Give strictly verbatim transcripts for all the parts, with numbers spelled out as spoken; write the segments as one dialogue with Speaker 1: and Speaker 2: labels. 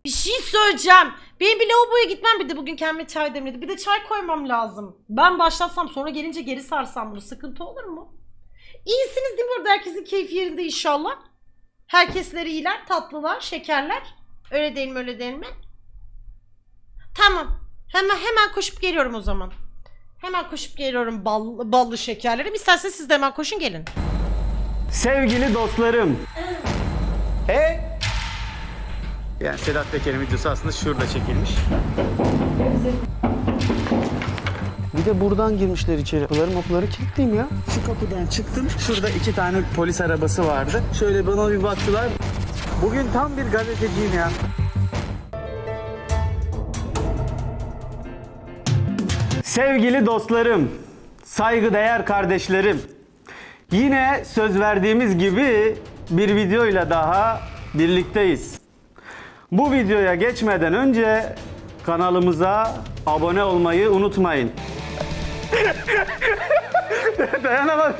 Speaker 1: Bir şey söyleyeceğim. Benim bir lavaboya gitmem, bir de bugün kendime çay demledi. Bir de çay koymam lazım. Ben başlatsam sonra gelince geri sarsam bunu sıkıntı olur mu? İyisiniz değil mi burada? Herkesin keyfi yerinde inşallah. Herkesler iyiler, tatlılar, şekerler. Öyle değil mi, öyle değil mi? Tamam. Hemen hemen koşup geliyorum o zaman. Hemen koşup geliyorum ballı, ballı şekerlerim. İsterseniz siz de hemen koşun gelin.
Speaker 2: Sevgili dostlarım. E? Yani Sedat Peker'in videosu aslında şurada çekilmiş. Bir de buradan girmişler içeri. Kapıları mapıları kilitliyim ya. Şu kapıdan çıktım. Şurada iki tane polis arabası vardı. Şöyle bana bir baktılar. Bugün tam bir gazeteciyim ya. Sevgili dostlarım, saygıdeğer kardeşlerim. Yine söz verdiğimiz gibi bir videoyla daha birlikteyiz. Bu videoya geçmeden önce kanalımıza abone olmayı unutmayın. Dayanamadım.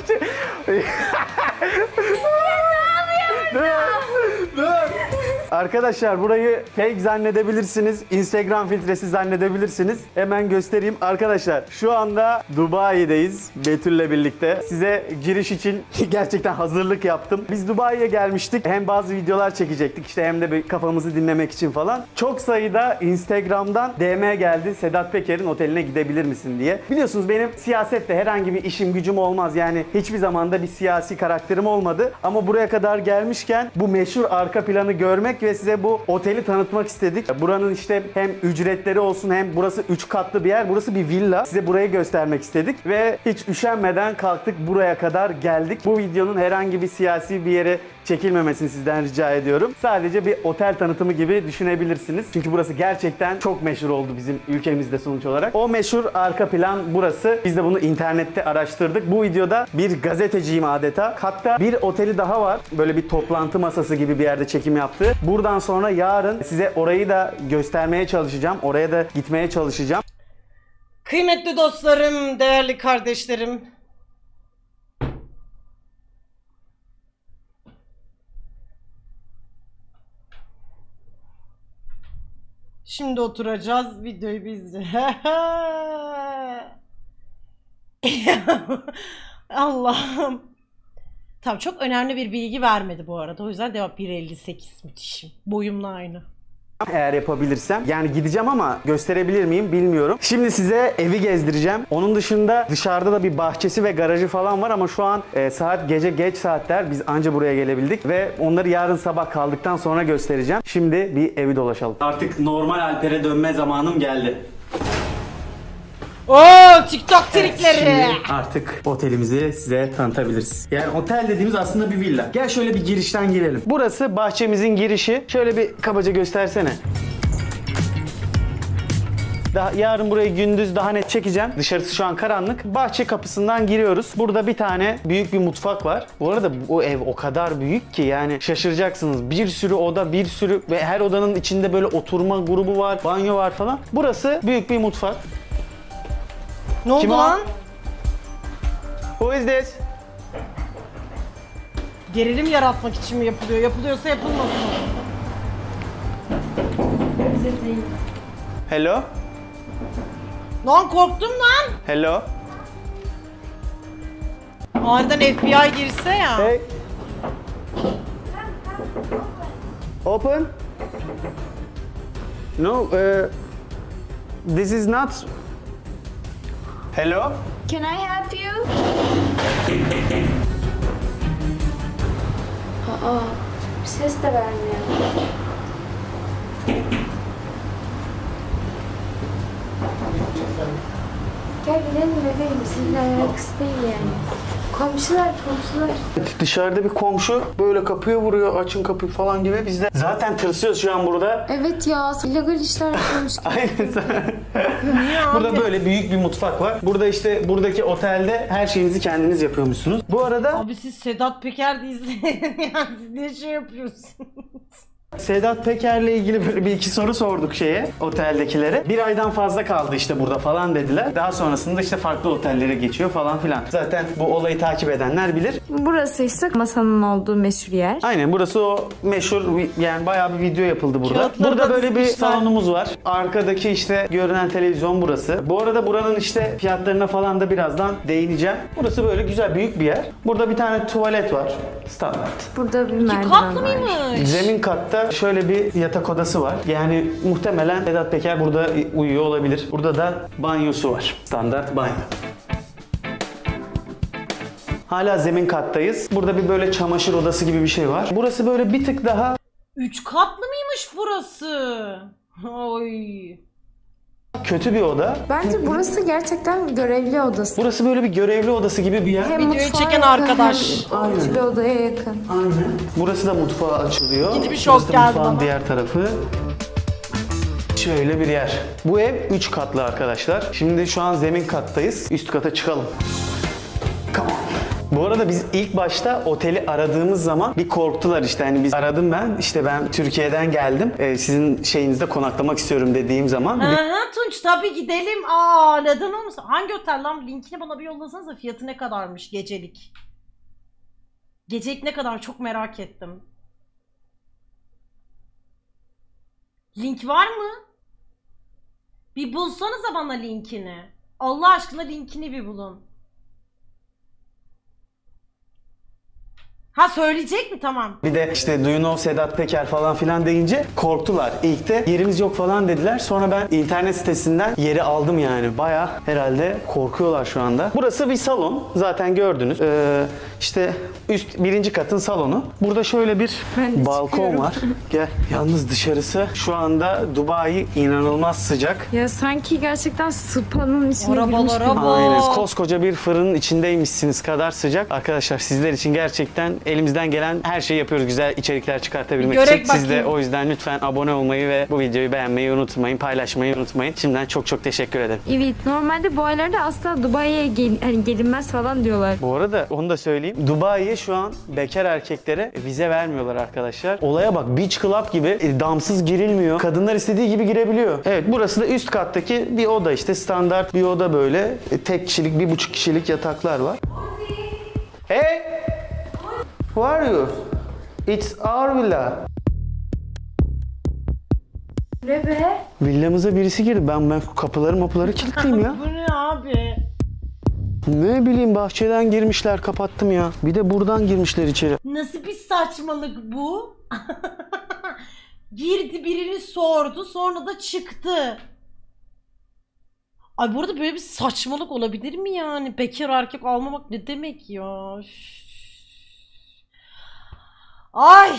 Speaker 2: Dur, dur. Arkadaşlar burayı fake zannedebilirsiniz. Instagram filtresi zannedebilirsiniz. Hemen göstereyim. Arkadaşlar şu anda Dubai'deyiz Betül'le birlikte. Size giriş için gerçekten hazırlık yaptım. Biz Dubai'ye gelmiştik. Hem bazı videolar çekecektik işte hem de bir kafamızı dinlemek için falan. Çok sayıda Instagram'dan D M geldi. Sedat Peker'in oteline gidebilir misin diye. Biliyorsunuz benim siyasette herhangi bir işim gücüm olmaz. Yani hiçbir zamanda bir siyasi karakterim olmadı. Ama buraya kadar gelmişken bu meşhur arka planı görmek ve size bu oteli tanıtmak istedik. Buranın işte hem ücretleri olsun hem burası üç katlı bir yer. Burası bir villa. Size burayı göstermek istedik ve hiç üşenmeden kalktık buraya kadar geldik. Bu videonun herhangi bir siyasi bir yere çekilmemesini sizden rica ediyorum. Sadece bir otel tanıtımı gibi düşünebilirsiniz. Çünkü burası gerçekten çok meşhur oldu bizim ülkemizde sonuç olarak. O meşhur arka plan burası. Biz de bunu internette araştırdık. Bu videoda bir gazeteciyim adeta. Hatta bir oteli daha var. Böyle bir toplantı masası gibi bir yerde çekim yaptı. Buradan sonra yarın size orayı da göstermeye çalışacağım. Oraya da gitmeye çalışacağım.
Speaker 1: Kıymetli dostlarım, değerli kardeşlerim. Şimdi oturacağız, videoyu biz de. Allah'ım. Tamam, çok önemli bir bilgi vermedi bu arada. O yüzden devam. bir elli sekiz müthişim. Boyumla aynı.
Speaker 2: Eğer yapabilirsem. Yani gideceğim ama gösterebilir miyim bilmiyorum. Şimdi size evi gezdireceğim. Onun dışında dışarıda da bir bahçesi ve garajı falan var ama şu an e, saat gece geç saatler. Biz anca buraya gelebildik ve onları yarın sabah kaldıktan sonra göstereceğim. Şimdi bir evi dolaşalım. Artık normal Alper'e dönme zamanım geldi.
Speaker 1: Oo, TikTok trikleri.
Speaker 2: Evet, şimdi artık otelimizi size tanıtabiliriz. Yani otel dediğimiz aslında bir villa. Gel şöyle bir girişten girelim. Burası bahçemizin girişi. Şöyle bir kabaca göstersene. Daha yarın burayı gündüz daha net çekeceğim. Dışarısı şu an karanlık. Bahçe kapısından giriyoruz. Burada bir tane büyük bir mutfak var. Bu arada bu ev o kadar büyük ki yani şaşıracaksınız. Bir sürü oda, bir sürü ve her odanın içinde böyle oturma grubu var, banyo var falan. Burası büyük bir mutfak.
Speaker 1: Ne oldu
Speaker 2: Kim o?
Speaker 1: lan?
Speaker 2: Who is this?
Speaker 1: Gerilim yaratmak için mi yapılıyor? Yapılıyorsa yapılmasın.
Speaker 2: Hello?
Speaker 1: Lan korktum lan.
Speaker 2: Hello?
Speaker 1: Aniden F B I girse ya.
Speaker 2: Hey. Open? No, uh, this is not... Hello?
Speaker 3: Can I help you? Aa, ses de vermiyor. Gel gidelim bebeğim, sizinle alakası değil yani. Komşular, komşular.
Speaker 2: Dışarıda bir komşu böyle kapıya vuruyor, açın kapıyı falan gibi. Biz de zaten tırsıyoruz şu an burada.
Speaker 3: Evet ya, illegal işler yapıyormuş gibi.
Speaker 2: Aynen. Burada böyle büyük bir mutfak var. Burada işte buradaki otelde her şeyinizi kendiniz yapıyormuşsunuz. Bu arada...
Speaker 1: Abi siz Sedat Peker de izleyin. Yani siz ne şey yapıyorsunuz?
Speaker 2: Sedat Peker'le ilgili böyle bir iki soru sorduk şeye, oteldekilere. Bir aydan fazla kaldı işte burada falan dediler. Daha sonrasında işte farklı otellere geçiyor falan filan. Zaten bu olayı takip edenler bilir.
Speaker 3: Burası işte masanın olduğu meşhur yer.
Speaker 2: Aynen, burası o meşhur, yani bayağı bir video yapıldı burada.
Speaker 1: Kağıtları
Speaker 2: Burada
Speaker 1: da
Speaker 2: böyle bir
Speaker 1: dizmişler.
Speaker 2: salonumuz var. Arkadaki işte görünen televizyon burası. Bu arada buranın işte fiyatlarına falan da birazdan değineceğim. Burası böyle güzel, büyük bir yer. Burada bir tane tuvalet var. Standart.
Speaker 3: Burada bir merdiven
Speaker 1: Katlı
Speaker 3: var.
Speaker 1: mıymış?
Speaker 2: Zemin katta şöyle bir yatak odası var. Yani muhtemelen Sedat Peker burada uyuyor olabilir. Burada da banyosu var. Standart banyo. Hala zemin kattayız. Burada bir böyle çamaşır odası gibi bir şey var. Burası böyle bir tık daha
Speaker 1: Üç katlı mıymış burası? Oy.
Speaker 2: kötü bir oda.
Speaker 3: Bence burası gerçekten görevli odası.
Speaker 2: Burası böyle bir görevli odası gibi bir yer.
Speaker 3: Hem
Speaker 1: Videoyu
Speaker 3: mutfağa
Speaker 1: çeken
Speaker 3: yakın,
Speaker 1: arkadaş.
Speaker 3: hem
Speaker 2: Aynen.
Speaker 3: bir odaya yakın.
Speaker 2: Aynen. Burası da mutfağa açılıyor.
Speaker 1: Gidip bir şok
Speaker 2: Burası da
Speaker 1: geldi
Speaker 2: mutfağın
Speaker 1: bana.
Speaker 2: diğer tarafı. Şöyle bir yer. Bu ev üç katlı arkadaşlar. Şimdi şu an zemin kattayız. Üst kata çıkalım. Come on. Bu arada biz ilk başta oteli aradığımız zaman bir korktular işte. Hani biz aradım ben. İşte ben Türkiye'den geldim. Ee, sizin şeyinizde konaklamak istiyorum dediğim zaman.
Speaker 1: Aha Tunç tabii gidelim. Aa neden olmasın? Hangi otel lan? Linkini bana bir yollasanıza, fiyatı ne kadarmış gecelik? Gecelik ne kadar, çok merak ettim. Link var mı? Bir bulsanıza bana linkini. Allah aşkına linkini bir bulun. Ha söyleyecek mi? Tamam.
Speaker 2: Bir de işte Do you know Sedat Peker falan filan deyince korktular. İlk de yerimiz yok falan dediler. Sonra ben internet sitesinden yeri aldım yani. Bayağı herhalde korkuyorlar şu anda. Burası bir salon. Zaten gördünüz. Ee, işte üst birinci katın salonu. Burada şöyle bir
Speaker 3: Ben de
Speaker 2: balkon
Speaker 3: çıkıyorum.
Speaker 2: var. Gel. Yalnız dışarısı şu anda Dubai inanılmaz sıcak.
Speaker 3: Ya sanki gerçekten spa'nın içine
Speaker 1: Arabalara
Speaker 3: girmiş gibi.
Speaker 1: bak.
Speaker 2: Aynen. Koskoca bir fırının içindeymişsiniz kadar sıcak. Arkadaşlar sizler için gerçekten elimizden gelen her şeyi yapıyoruz güzel içerikler çıkartabilmek
Speaker 1: Bir görek
Speaker 2: için. Siz de
Speaker 1: bakayım.
Speaker 2: o yüzden lütfen abone olmayı ve bu videoyu beğenmeyi unutmayın, paylaşmayı unutmayın. Şimdiden çok çok teşekkür ederim.
Speaker 3: Evet, normalde bu aylarda asla Dubai'ye gel hani gelinmez falan diyorlar.
Speaker 2: Bu arada onu da söyleyeyim. Dubai'ye şu an bekar erkeklere vize vermiyorlar arkadaşlar. Olaya bak, beach club gibi e, damsız girilmiyor. Kadınlar istediği gibi girebiliyor. Evet, burası da üst kattaki bir oda işte. Standart bir oda böyle. E, tek kişilik, bir buçuk kişilik yataklar var. Hey! Who are you? It's our villa.
Speaker 3: Ne be?
Speaker 2: Villamıza birisi girdi. Ben ben kapıları mapıları kilitleyeyim ya.
Speaker 1: Bu ne abi?
Speaker 2: Ne bileyim, bahçeden girmişler, kapattım ya. Bir de buradan girmişler içeri.
Speaker 1: Nasıl bir saçmalık bu? Girdi, birini sordu, sonra da çıktı. Ay bu arada böyle bir saçmalık olabilir mi yani? Bekar erkek almamak ne demek ya? Üf. Ay!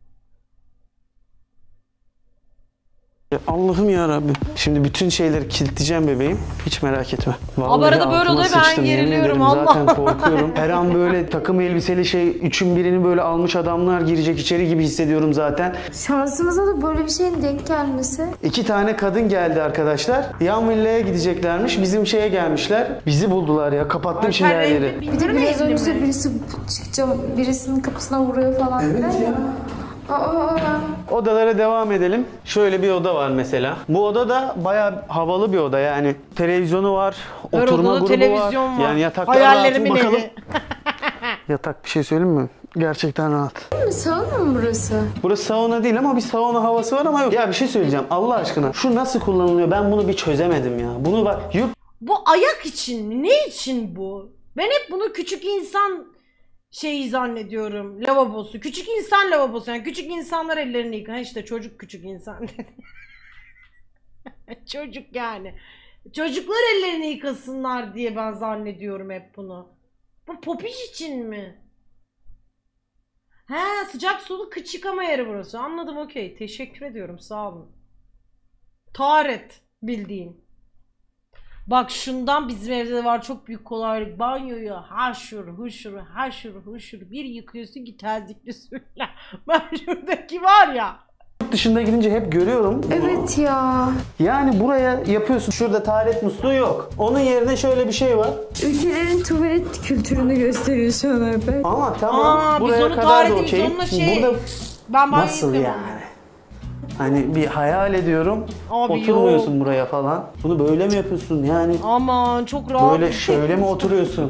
Speaker 2: Allah'ım ya Rabbi. Şimdi bütün şeyleri kilitleyeceğim bebeğim. Hiç merak etme.
Speaker 1: Aa, bu arada böyle
Speaker 2: altıma
Speaker 1: oluyor, ben
Speaker 2: sıçtım, yemin
Speaker 1: geriliyorum,
Speaker 2: ederim.
Speaker 1: Allah.
Speaker 2: Zaten korkuyorum. Her an böyle takım elbiseli şey, üçün birini böyle almış adamlar girecek içeri gibi hissediyorum zaten.
Speaker 3: Şansımıza da böyle bir şeyin denk gelmesi.
Speaker 2: İki tane kadın geldi arkadaşlar. Yan villaya gideceklermiş. Bizim şeye gelmişler. Bizi buldular ya. Kapattım şimdi her yeri.
Speaker 3: Bir de biraz önce birisi çıkacağım, birisinin kapısına vuruyor falan. Evet ya. Aa.
Speaker 2: Odalara devam edelim. Şöyle bir oda var mesela. Bu oda da bayağı havalı bir oda yani. Televizyonu var,
Speaker 1: Her
Speaker 2: oturma
Speaker 1: odada
Speaker 2: grubu
Speaker 1: televizyon var.
Speaker 2: Yani yataklar
Speaker 1: Hayallerimin
Speaker 2: rahat mı bakalım.
Speaker 1: evi.
Speaker 2: Yatak bir şey söyleyeyim mi? Gerçekten rahat.
Speaker 3: Değil mi? Sauna mı burası?
Speaker 2: Burası sauna değil ama bir sauna havası var ama yok. Ya bir şey söyleyeceğim Allah aşkına. Şu nasıl kullanılıyor? Ben bunu bir çözemedim ya. Bunu bak yurt
Speaker 1: Bu ayak için mi? Ne için bu? Ben hep bunu küçük insan şeyi zannediyorum. Lavabosu. Küçük insan lavabosu. Yani küçük insanlar ellerini yıkan. İşte çocuk küçük insan. Çocuk yani. Çocuklar ellerini yıkasınlar diye ben zannediyorum hep bunu. Bu popiş için mi? He, sıcak sulu kıç yıkama yeri burası. Anladım, okey. Teşekkür ediyorum, sağ olun. Taharet bildiğin. Bak şundan bizim evde de var çok büyük kolaylık. Banyoyu haşır huşur haşır huşur bir yıkıyorsun ki tezlikli suyla. Ben şuradaki var ya.
Speaker 2: dışında gidince hep görüyorum.
Speaker 3: Evet ya.
Speaker 2: Yani buraya yapıyorsun. Şurada taharet musluğu yok. Onun yerine şöyle bir şey var.
Speaker 3: Ülkelerin tuvalet kültürünü gösteriyor şu an Alper.
Speaker 2: Ama tamam.
Speaker 1: Aa, biz
Speaker 2: buraya
Speaker 1: onu
Speaker 2: kadar da
Speaker 1: taharetimiz
Speaker 2: okey.
Speaker 1: onunla
Speaker 2: Şimdi
Speaker 1: şey-
Speaker 2: burada
Speaker 1: Ben banyo
Speaker 2: nasıl
Speaker 1: yıkıyorum.
Speaker 2: yani? Hani bir hayal ediyorum.
Speaker 1: Abi
Speaker 2: oturmuyorsun
Speaker 1: yok.
Speaker 2: buraya falan. Bunu böyle mi yapıyorsun yani?
Speaker 1: Aman çok rahat.
Speaker 2: Böyle şöyle mi oturuyorsun?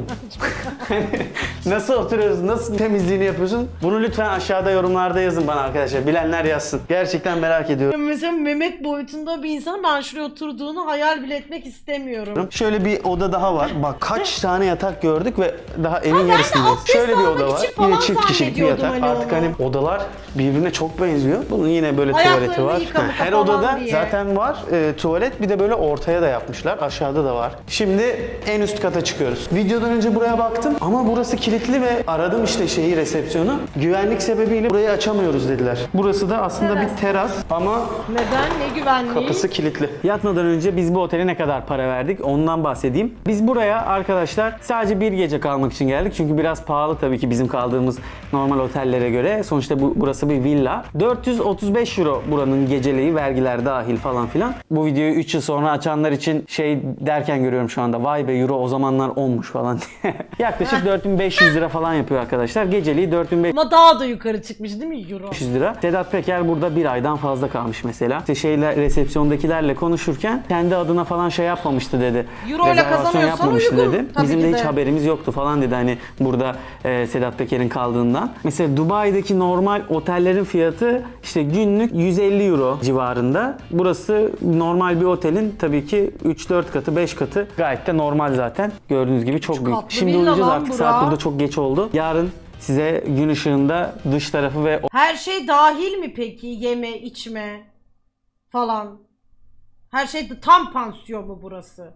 Speaker 2: Nasıl oturuyorsun? Nasıl temizliğini yapıyorsun? Bunu lütfen aşağıda yorumlarda yazın bana arkadaşlar. Bilenler yazsın. Gerçekten merak ediyorum.
Speaker 1: Mesela Mehmet boyutunda bir insan ben şuraya oturduğunu hayal bile etmek istemiyorum.
Speaker 2: Şöyle bir oda daha var. Bak kaç tane yatak gördük ve daha evin
Speaker 1: ben de
Speaker 2: yarısındayız.
Speaker 1: abdest
Speaker 2: Şöyle bir
Speaker 1: almak
Speaker 2: oda var.
Speaker 1: için falan
Speaker 2: Yine çift kişilik bir
Speaker 1: zannediyordum
Speaker 2: yatak.
Speaker 1: hani
Speaker 2: Artık
Speaker 1: onu.
Speaker 2: hani odalar birbirine çok benziyor. Bunun yine böyle
Speaker 1: Ayaklarını
Speaker 2: tuvaleti var.
Speaker 1: yıkamak
Speaker 2: Her
Speaker 1: falan
Speaker 2: odada
Speaker 1: diye.
Speaker 2: zaten var e, tuvalet, bir de böyle ortaya da yapmışlar. Aşağıda da var. Şimdi en üst kata çıkıyoruz. Videodan önce buraya baktım ama burası kilitli ve aradım işte şeyi, resepsiyonu. Güvenlik sebebiyle burayı açamıyoruz dediler. Burası da aslında bir teras ama
Speaker 1: Neden? Ne güvenliği?
Speaker 2: kapısı kilitli. Yatmadan önce biz bu otele ne kadar para verdik ondan bahsedeyim. Biz buraya arkadaşlar sadece bir gece kalmak için geldik. Çünkü biraz pahalı tabii ki bizim kaldığımız normal otellere göre. Sonuçta bu, burası bir villa. dört yüz otuz beş euro buranın geceliği, vergiler dahil falan filan. Bu videoyu üç yıl sonra açanlar için şey derken görüyorum şu anda. Vay be, euro o zamanlar onmuş falan diye. Yaklaşık dört bin beş yüz lira falan yapıyor arkadaşlar. Geceliği dört bin beş yüz
Speaker 1: Ama daha da yukarı çıkmış değil mi euro?
Speaker 2: lira. Sedat Peker burada bir aydan fazla kalmış mesela. İşte şeyle, resepsiyondakilerle konuşurken kendi adına falan şey yapmamıştı dedi.
Speaker 1: Euro ile
Speaker 2: Rezervasyon
Speaker 1: kazanıyorsan
Speaker 2: yapmamıştı
Speaker 1: uygun.
Speaker 2: dedi.
Speaker 1: Tabii
Speaker 2: Bizim
Speaker 1: ki
Speaker 2: de
Speaker 1: de.
Speaker 2: hiç haberimiz yoktu falan dedi hani burada e, Sedat Peker'in kaldığından. Mesela Dubai'deki normal otellerin fiyatı işte günlük yüz elli euro civarında. Burası normal bir otelin tabii ki üç dört katı, beş katı. Gayet de normal zaten. Gördüğünüz gibi çok büyük.
Speaker 1: katlı
Speaker 2: Şimdi
Speaker 1: villa
Speaker 2: uyuyacağız
Speaker 1: lan
Speaker 2: artık,
Speaker 1: bura.
Speaker 2: saat burada çok geç oldu. Yarın size gün ışığında dış tarafı ve
Speaker 1: Her şey dahil mi peki? Yeme, içme falan. Her şey de tam pansiyon mu burası?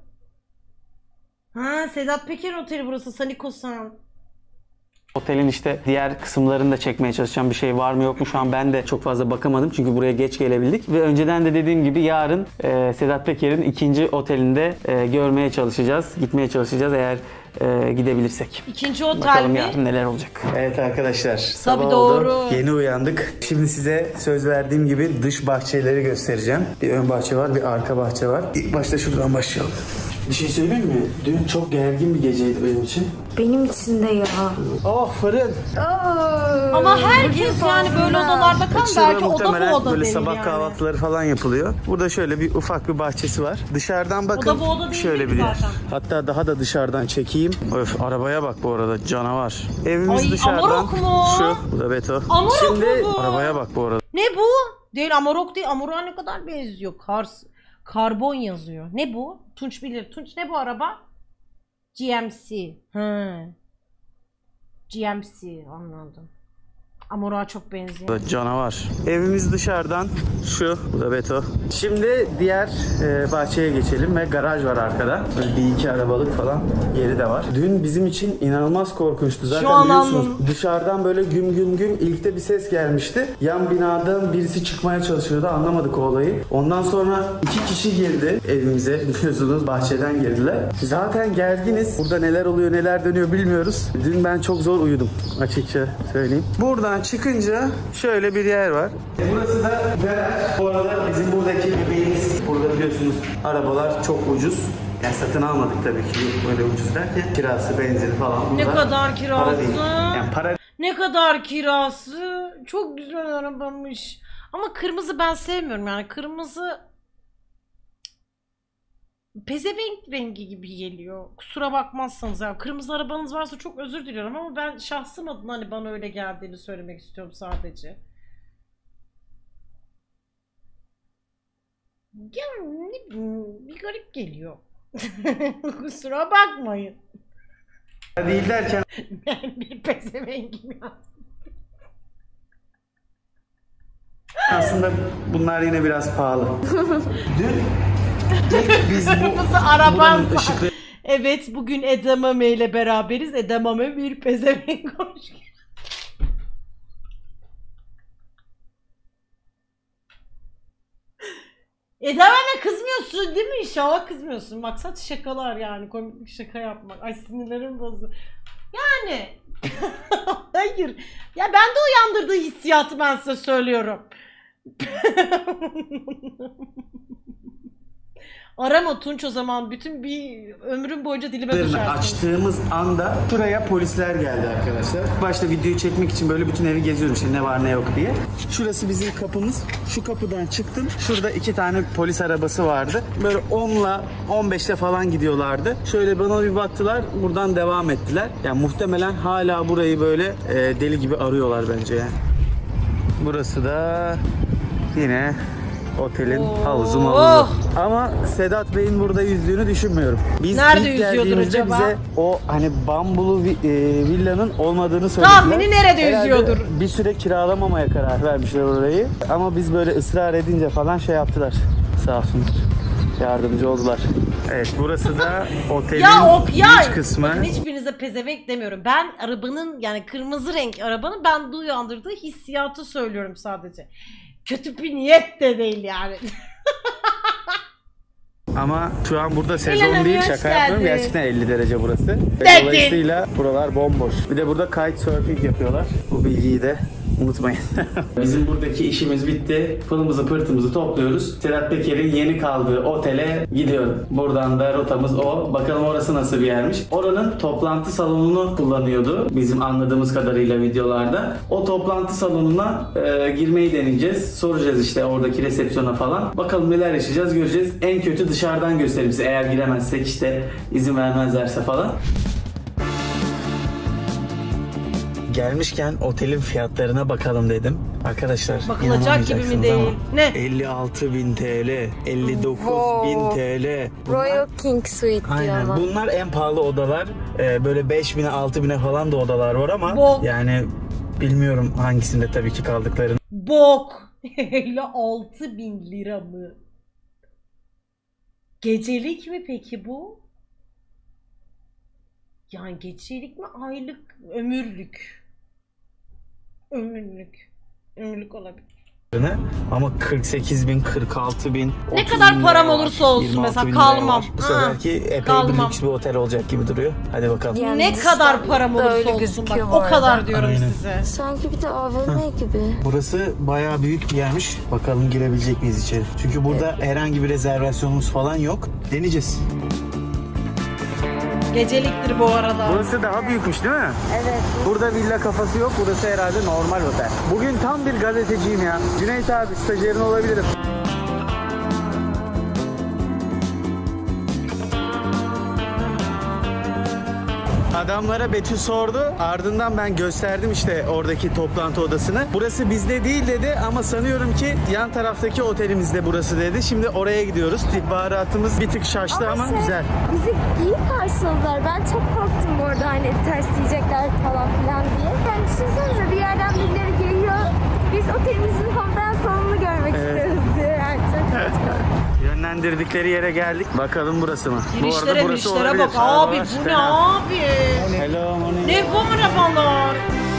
Speaker 1: Ha, Sedat Peker Oteli burası. Saniko-san.
Speaker 2: otelin işte diğer kısımlarını da çekmeye çalışacağım. Bir şey var mı yok mu şu an ben de çok fazla bakamadım. Çünkü buraya geç gelebildik. Ve önceden de dediğim gibi yarın e, Sedat Peker'in ikinci otelinde e, görmeye çalışacağız. Gitmeye çalışacağız eğer e, gidebilirsek.
Speaker 1: İkinci otel
Speaker 2: Bakalım
Speaker 1: mi?
Speaker 2: yarın neler olacak. Evet arkadaşlar.
Speaker 1: Tabii
Speaker 2: sabah
Speaker 1: doğru.
Speaker 2: oldu. Yeni uyandık. Şimdi size söz verdiğim gibi dış bahçeleri göstereceğim. Bir ön bahçe var, bir arka bahçe var. İlk başta şuradan başlayalım. Bir şey söyleyeyim mi? Dün çok gergin bir geceydi benim için.
Speaker 3: Benim için de ya.
Speaker 2: Oh fırın.
Speaker 1: Ama herkes yani böyle odalarda kan
Speaker 2: Şurada
Speaker 1: belki oda
Speaker 2: muhtemelen
Speaker 1: bu oda
Speaker 2: böyle
Speaker 1: değil
Speaker 2: sabah
Speaker 1: yani.
Speaker 2: kahvaltıları falan yapılıyor. Burada şöyle bir ufak bir bahçesi var. Dışarıdan bakın.
Speaker 1: Oda bu oda değil
Speaker 2: şöyle
Speaker 1: mi
Speaker 2: bir yer.
Speaker 1: zaten?
Speaker 2: Hatta daha da dışarıdan çekeyim. Öf, arabaya bak bu arada, canavar. Evimiz
Speaker 1: Ay,
Speaker 2: dışarıdan.
Speaker 1: Amarok mu?
Speaker 2: Şu, bu da Beto.
Speaker 1: Amarok
Speaker 2: Şimdi
Speaker 1: mu bu?
Speaker 2: arabaya bak bu arada.
Speaker 1: Ne bu? Değil, Amarok değil. Amarok'a ne kadar benziyor. Kars, karbon yazıyor. Ne bu? Tunç bilir. Tunç ne bu araba? G M C. Hı. G M C, anladım. Amarok'a çok benziyor.
Speaker 2: Bu da canavar. Evimiz dışarıdan. Şu, bu da Beto. Şimdi diğer e, bahçeye geçelim ve garaj var arkada. Böyle bir iki arabalık falan yeri de var. Dün bizim için inanılmaz korkunçtu. Zaten
Speaker 1: Şu an
Speaker 2: biliyorsunuz
Speaker 1: anladım.
Speaker 2: dışarıdan böyle güm güm güm ilkte bir ses gelmişti. Yan binadan birisi çıkmaya çalışıyordu. Anlamadık o olayı. Ondan sonra iki kişi girdi evimize. Biliyorsunuz bahçeden girdiler. Zaten gerginiz. Burada neler oluyor neler dönüyor bilmiyoruz. Dün ben çok zor uyudum açıkça söyleyeyim. Buradan çıkınca şöyle bir yer var. Burası da garaj. Bu arada bizim buradaki bebeğimiz. Burada biliyorsunuz arabalar çok ucuz. Yani satın almadık tabii ki. Yok böyle ucuz derken kirası, benzini falan.
Speaker 1: Ne
Speaker 2: Burada
Speaker 1: kadar kirası?
Speaker 2: para değil. Yani para
Speaker 1: Ne kadar kirası? Çok güzel arabamış. Ama kırmızı ben sevmiyorum yani. Kırmızı pezevenk rengi gibi geliyor. Kusura bakmazsanız ya. Kırmızı arabanız varsa çok özür diliyorum ama ben şahsım adına hani bana öyle geldiğini söylemek istiyorum sadece. Ya ne bileyim, bir garip geliyor. Kusura bakmayın.
Speaker 2: değil derken
Speaker 1: Ben bir pezevenkim ya.
Speaker 2: aslında bunlar yine biraz pahalı. Dün ilk biz bu
Speaker 1: Kırmızı arabam
Speaker 2: buranın
Speaker 1: var.
Speaker 2: ışıkları
Speaker 1: Evet, bugün Edamame ile beraberiz. Edamame bir pezevenk hoş geldin. Edamame kızmıyorsun değil mi? İnşallah kızmıyorsun. Maksat şakalar yani. Komik bir şaka yapmak. Ay sinirlerim bozuldu. Yani hayır. Ya ben de uyandırdığı hissiyatı ben size söylüyorum. Arama Tunç o zaman. Bütün bir ömrüm boyunca dilime düşersin.
Speaker 2: Açtığımız anda şuraya polisler geldi arkadaşlar. Başta videoyu çekmek için böyle bütün evi geziyorum işte ne var ne yok diye. Şurası bizim kapımız. Şu kapıdan çıktım. Şurada iki tane polis arabası vardı. Böyle onla on beşte falan gidiyorlardı. Şöyle bana bir baktılar. Buradan devam ettiler. Yani muhtemelen hala burayı böyle e, deli gibi arıyorlar bence yani. Burası da yine otelin
Speaker 1: Oo.
Speaker 2: havuzu mavuzu. Ama Sedat Bey'in burada yüzdüğünü düşünmüyorum. Biz
Speaker 1: Nerede
Speaker 2: ilk
Speaker 1: yüzüyordur
Speaker 2: geldiğimizde
Speaker 1: acaba?
Speaker 2: bize o hani bambulu vi- e, villanın olmadığını söylediler.
Speaker 1: Tahmini nerede
Speaker 2: Herhalde
Speaker 1: yüzüyordur?
Speaker 2: bir süre kiralamamaya karar vermişler orayı. Ama biz böyle ısrar edince falan şey yaptılar. Sağ olsun. Yardımcı oldular. Evet burası da otelin
Speaker 1: Ya ok ya.
Speaker 2: iç kısmı.
Speaker 1: Bakın hiçbirinize pezevenk demiyorum. Ben arabanın yani kırmızı renk arabanın ben uyandırdığı hissiyatı söylüyorum sadece. Kötü bir niyet de değil yani.
Speaker 2: Ama şu an burada sezon
Speaker 1: Hanım,
Speaker 2: değil
Speaker 1: hoş
Speaker 2: şaka yapmıyorum.
Speaker 1: geldin.
Speaker 2: Gerçekten elli derece burası. Ve
Speaker 1: Peki.
Speaker 2: dolayısıyla buralar bomboş. Bir de burada kitesurfing yapıyorlar. Bu bilgiyi de unutmayın. Bizim buradaki işimiz bitti. Pılımızı pırtımızı topluyoruz. Sedat Peker'in yeni kaldığı otele gidiyorum. Buradan da rotamız o. Bakalım orası nasıl bir yermiş. Oranın toplantı salonunu kullanıyordu. Bizim anladığımız kadarıyla videolarda. O toplantı salonuna e, girmeyi deneyeceğiz. Soracağız işte oradaki resepsiyona falan. Bakalım neler yaşayacağız göreceğiz. En kötü dışarıdan göstereyim size. Eğer giremezsek işte izin vermezlerse falan. Gelmişken otelin fiyatlarına bakalım dedim. Arkadaşlar
Speaker 1: Bakılacak gibi mi
Speaker 2: inanamayacaksınız
Speaker 1: değil?
Speaker 2: ama
Speaker 1: Ne?
Speaker 2: elli altı bin T L, elli dokuz bin T L. Bunlar,
Speaker 3: Royal King Suite diyor
Speaker 2: aynen.
Speaker 3: ama.
Speaker 2: Bunlar en pahalı odalar. Ee, böyle beş bine altı bine falan da odalar var ama
Speaker 1: Bok.
Speaker 2: yani bilmiyorum hangisinde tabii ki kaldıklarını.
Speaker 1: Bok. elli altı bin lira mı? Gecelik mi peki bu? Yani gecelik mi aylık ömürlük? Ömürlük. Ömürlük olabilir.
Speaker 2: Ama kırk sekiz bin, kırk altı bin,
Speaker 1: Ne
Speaker 2: otuz
Speaker 1: kadar
Speaker 2: bin
Speaker 1: param
Speaker 2: liraya var,
Speaker 1: olursa olsun
Speaker 2: yirmi altı
Speaker 1: mesela
Speaker 2: bin liraya
Speaker 1: kalmam.
Speaker 2: var. Bu
Speaker 1: Ha,
Speaker 2: seferki epey
Speaker 1: kalmam.
Speaker 2: bir lüks bir otel olacak gibi duruyor. Hadi bakalım.
Speaker 3: Yani
Speaker 1: Ne kadar param
Speaker 3: dıştan da
Speaker 1: olursa
Speaker 3: öyle
Speaker 1: olsun
Speaker 3: gözüküyor
Speaker 1: bak
Speaker 3: bu
Speaker 1: o kadar
Speaker 3: arada.
Speaker 1: diyorum
Speaker 2: Aynen.
Speaker 1: size.
Speaker 3: Sanki bir de A V M gibi.
Speaker 2: Burası bayağı büyük bir yermiş. Bakalım girebilecek miyiz içeri? Çünkü burada herhangi bir rezervasyonumuz falan yok. Deneyeceğiz.
Speaker 1: Geceliktir bu arada.
Speaker 2: Burası daha büyükmüş değil mi?
Speaker 3: Evet.
Speaker 2: Burada villa kafası yok. Burası herhalde normal otel. Bugün tam bir gazeteciyim ya. Cüneyt abi stajyerin olabilirim. Adamlara Betül sordu. Ardından ben gösterdim işte oradaki toplantı odasını. Burası bizde değil dedi ama sanıyorum ki yan taraftaki otelimizde burası dedi. Şimdi oraya gidiyoruz. İstihbaratımız bir tık şaştı ama,
Speaker 3: şey,
Speaker 2: güzel.
Speaker 3: Bizi iyi karşıladılar. Ben çok korktum bu arada hani ters diyecekler falan filan diye. Yani düşünsenize bir yerden birileri geliyor. Biz otelimizin konferans salonunu görmek
Speaker 2: Evet.
Speaker 3: istiyoruz diye. Yani çok saçma.
Speaker 2: Yönlendirdikleri yere geldik. Bakalım burası mı?
Speaker 1: Girişlere girişlere
Speaker 2: olabilir.
Speaker 1: bak abi
Speaker 2: Arabalar
Speaker 1: bu ne
Speaker 2: fena.
Speaker 1: abi?
Speaker 2: Hello, morning.
Speaker 1: Ne bu arabalar?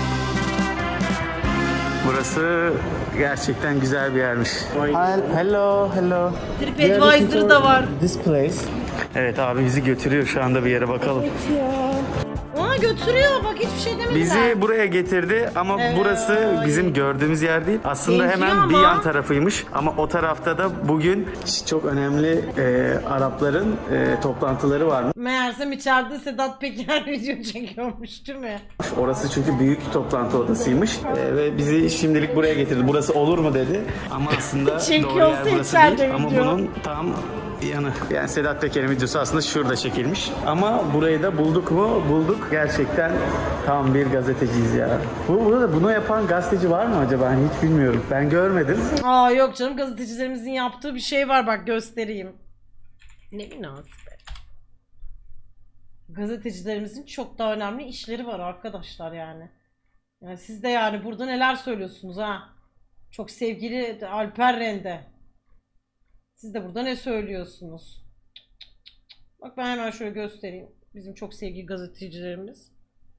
Speaker 2: Burası gerçekten güzel bir yermiş. Hello, hello.
Speaker 1: TripAdvisor'ı da var.
Speaker 2: This place. Evet abi bizi götürüyor şu anda bir yere bakalım.
Speaker 1: Aa götürüyor bak hiçbir şey demediler.
Speaker 2: Bizi buraya getirdi ama
Speaker 1: Evet.
Speaker 2: burası bizim gördüğümüz yer değil. Aslında
Speaker 1: Benziyor
Speaker 2: hemen bir
Speaker 1: ama.
Speaker 2: yan tarafıymış. Ama o tarafta da bugün çok önemli e, Arapların e, toplantıları varmış.
Speaker 1: Meğersem içeride Sedat Peker video çekiyormuş değil mi?
Speaker 2: Orası çünkü büyük toplantı odasıymış. E, ve bizi şimdilik buraya getirdi. Burası olur mu dedi. Ama aslında doğru
Speaker 1: Çekiyorsa
Speaker 2: yer burası
Speaker 1: içeride
Speaker 2: değil. Ama
Speaker 1: video.
Speaker 2: bunun tam yanı. Yani Sedat Peker'in videosu aslında şurada çekilmiş. Ama burayı da bulduk mu? Bulduk. Gerçekten tam bir gazeteciyiz ya. Bu, burada bunu yapan gazeteci var mı acaba? Hani hiç bilmiyorum. Ben görmedim.
Speaker 1: Aa yok canım gazetecilerimizin yaptığı bir şey var bak göstereyim. Ne münasebet. Gazetecilerimizin çok daha önemli işleri var arkadaşlar yani. Yani siz de yani burada neler söylüyorsunuz ha? Çok sevgili Alper Rende. Siz de burada ne söylüyorsunuz? Bak ben hemen şöyle göstereyim. Bizim çok sevgili gazetecilerimiz.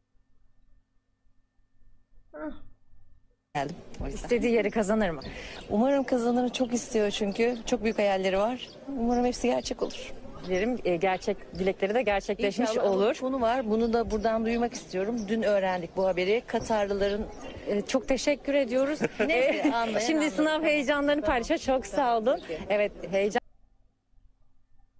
Speaker 1: Hah.
Speaker 4: Geldim. İstediği yeri kazanır mı? Umarım kazanır. Çok istiyor çünkü. Çok büyük hayalleri var. Umarım hepsi gerçek olur. Dilerim e, gerçek dilekleri de gerçekleşmiş
Speaker 5: İnşallah.
Speaker 4: olur. Konu var. Bunu da buradan duymak istiyorum. Dün öğrendik bu haberi. Katarlıların
Speaker 5: Ee, Çok teşekkür ediyoruz.
Speaker 4: Ne? Anlayan
Speaker 5: Şimdi
Speaker 4: anladı.
Speaker 5: sınav heyecanlarını paylaşıyor. Çok sağ olun. Evet heyecan.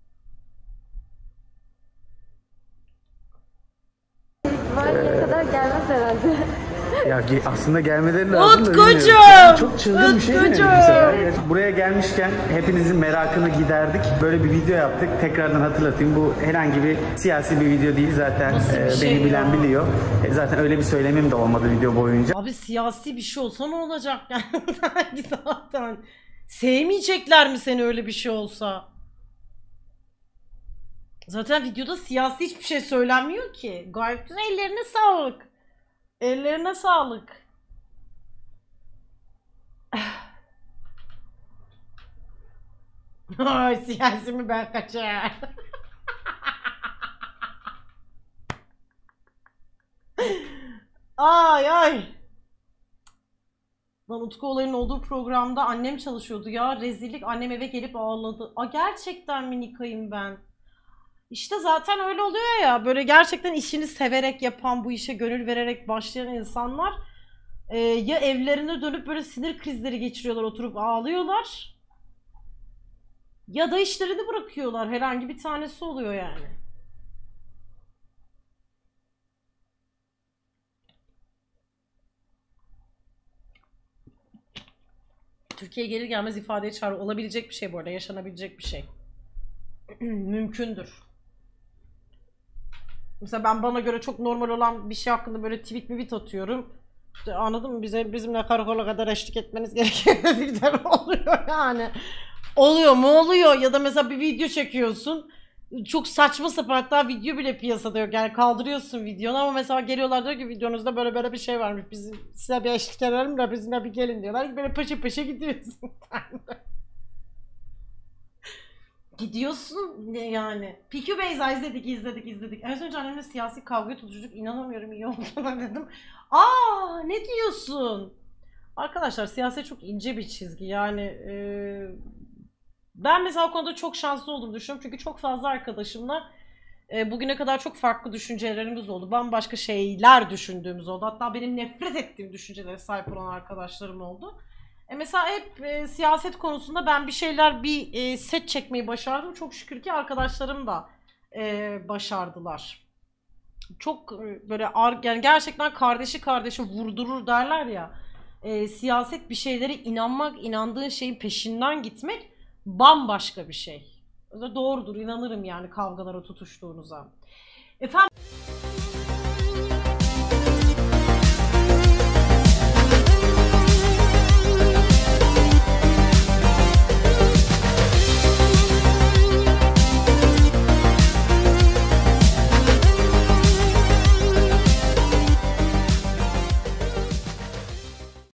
Speaker 2: Ya ge- aslında gelmeleri lazım da
Speaker 1: Utkucuğum!
Speaker 2: bilmiyorum. Yani çok çılgın bir şey mi bu
Speaker 1: Utkucuğum!
Speaker 2: sefer? Buraya gelmişken hepinizin merakını giderdik. Böyle bir video yaptık. Tekrardan hatırlatayım. Bu herhangi bir siyasi bir video değil zaten.
Speaker 1: Nasıl bir
Speaker 2: Ee,
Speaker 1: şey
Speaker 2: beni bilen
Speaker 1: ya?
Speaker 2: biliyor. E, zaten öyle bir söylemim de olmadı video boyunca.
Speaker 1: Abi siyasi bir şey olsa ne olacak yani zaten. Sevmeyecekler mi seni öyle bir şey olsa? Zaten videoda siyasi hiçbir şey söylenmiyor ki. Gayet güzel. Ellerine sağlık. Ellerine sağlık. Ay siyasi mi ben kaçar. Ay ay. Lan Utku olayının olduğu programda annem çalışıyordu ya. Rezillik, annem eve gelip ağladı. A gerçekten mi Nika'yım ben? İşte zaten öyle oluyor ya. Böyle gerçekten işini severek yapan, bu işe gönül vererek başlayan insanlar e, ya evlerine dönüp böyle sinir krizleri geçiriyorlar, oturup ağlıyorlar. Ya da işlerini bırakıyorlar. Herhangi bir tanesi oluyor yani. Türkiye'ye gelir gelmez ifadeye çağrı olabilecek bir şey bu arada. Yaşanabilecek bir şey. Mümkündür. Mesela ben bana göre çok normal olan bir şey hakkında böyle tweet mi tweet atıyorum. İşte anladın mı? Bize bizimle karakola kadar eşlik etmeniz gerekiyor dedikleri oluyor yani. Oluyor mu? Oluyor. Ya da mesela bir video çekiyorsun. Çok saçma sapan, hatta video bile piyasada yok. Yani kaldırıyorsun videonu ama mesela geliyorlar diyor ki videonuzda böyle böyle bir şey varmış. Biz size bir eşlik edelim de bizimle bir gelin diyorlar. Böyle peşe peşe gidiyorsun. Gidiyorsun ne yani. P Q Beyza izledik izledik izledik. En önce annemle siyasi kavga tutuştuk. İnanamıyorum iyi olduğuna dedim. Aa ne diyorsun? Arkadaşlar siyaset çok ince bir çizgi. Yani e, ben mesela o konuda çok şanslı olduğumu düşünüyorum. Çünkü çok fazla arkadaşımla e, bugüne kadar çok farklı düşüncelerimiz oldu. Bambaşka şeyler düşündüğümüz oldu. Hatta benim nefret ettiğim düşüncelere sahip olan arkadaşlarım oldu. E mesela hep e, siyaset konusunda ben bir şeyler, bir e, set çekmeyi başardım. Çok şükür ki arkadaşlarım da e, başardılar. Çok e, böyle ar- yani gerçekten kardeşi kardeşi vurdurur derler ya. E, siyaset bir şeylere inanmak, inandığın şeyin peşinden gitmek bambaşka bir şey. Doğrudur, inanırım yani kavgalara tutuştuğunuza. Efendim